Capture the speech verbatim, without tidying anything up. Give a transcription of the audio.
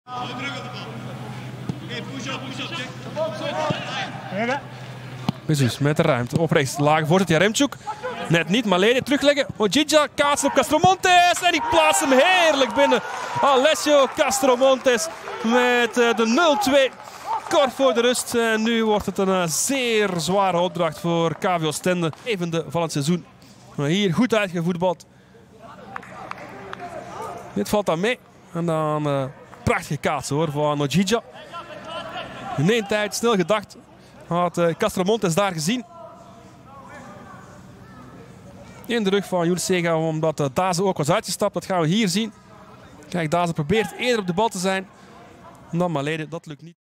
Precies, met de ruimte. Op rechts, lage voorzet, Jaremchuk. Net niet, maar Lede terugleggen. Ojija kaatst op Castromontes. En die plaatst hem heerlijk binnen. Alessio Castromontes met de nul twee. Kort voor de rust. En nu wordt het een zeer zware opdracht voor K V Oostende. Zevende van het seizoen. Maar hier goed uitgevoetbald. Dit valt dan mee. En dan uh, prachtige kaats hoor van Ojija. In één tijd, snel gedacht. Had uh, Castromontes daar gezien. In de rug van Jules Sega, omdat uh, Daze ook was uitgestapt. Dat gaan we hier zien. Kijk, Daze probeert eerder op de bal te zijn dan Malede. Dat lukt niet.